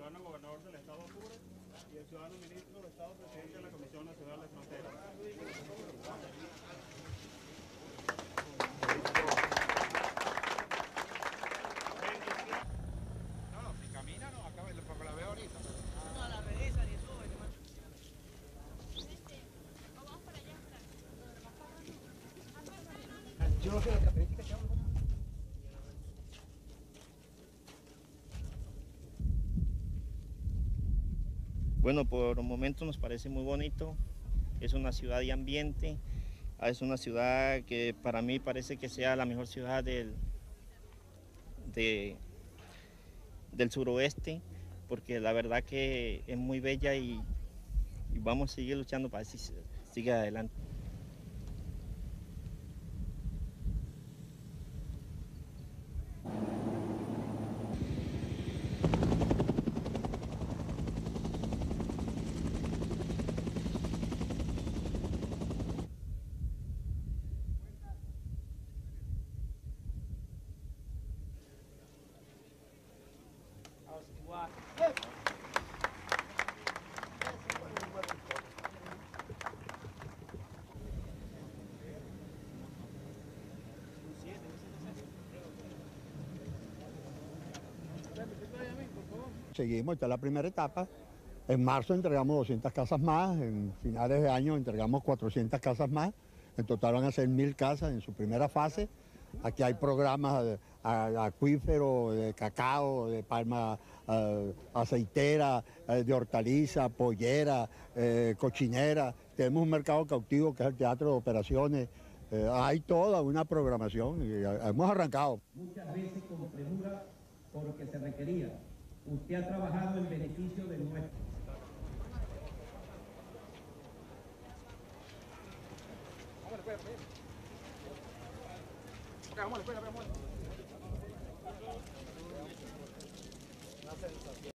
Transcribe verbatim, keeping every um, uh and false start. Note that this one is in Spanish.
ciudadano gobernador del Estado Apure y el ciudadano ministro de Estado, presidente de la Comisión Nacional de Fronteras. No, no, si camina no, acá porque la veo ahorita. No, la regresa ni sube. Vamos para allá, Yo no sé las características que hablo. Bueno, por un momento nos parece muy bonito, es una ciudad de ambiente, es una ciudad que para mí parece que sea la mejor ciudad del, de, del suroeste, porque la verdad que es muy bella y, y vamos a seguir luchando para que siga adelante. Seguimos, esta es la primera etapa. En marzo entregamos doscientas casas más, en finales de año entregamos cuatrocientas casas más. En total van a ser mil casas en su primera fase. Aquí hay programas de acuífero, de cacao, de palma uh, aceitera, uh, de hortaliza, pollera, uh, cochinera. Tenemos un mercado cautivo que es el teatro de operaciones. Uh, hay toda una programación y uh, hemos arrancado. Muchas veces con premura porque se requería. Usted ha trabajado en beneficio de nuestro. Vamos, espera, espera, espera.